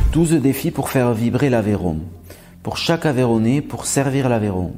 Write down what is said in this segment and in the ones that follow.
12 défis pour faire vibrer l'Aveyron. Pour chaque Aveyronnais, pour servir l'Aveyron.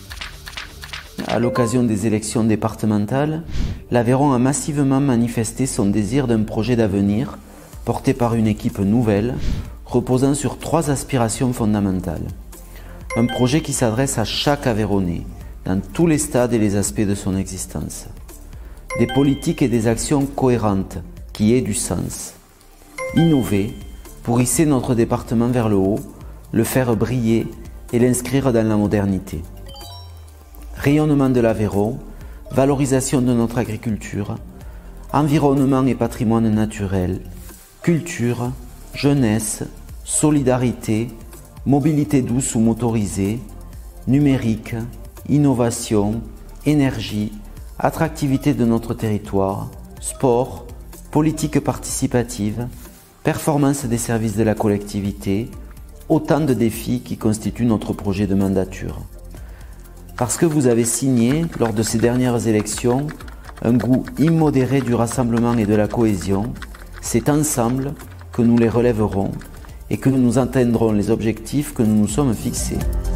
À l'occasion des élections départementales, l'Aveyron a massivement manifesté son désir d'un projet d'avenir porté par une équipe nouvelle, reposant sur 3 aspirations fondamentales. Un projet qui s'adresse à chaque Aveyronnais, dans tous les stades et les aspects de son existence. Des politiques et des actions cohérentes, qui aient du sens. Innover, pour hisser notre département vers le haut, le faire briller et l'inscrire dans la modernité. Rayonnement de l'Aveyron, valorisation de notre agriculture, environnement et patrimoine naturel, culture, jeunesse, solidarité, mobilité douce ou motorisée, numérique, innovation, énergie, attractivité de notre territoire, sport, politique participative, performance des services de la collectivité, autant de défis qui constituent notre projet de mandature. Parce que vous avez signé, lors de ces dernières élections, un goût immodéré du rassemblement et de la cohésion, c'est ensemble que nous les relèverons et que nous atteindrons les objectifs que nous nous sommes fixés.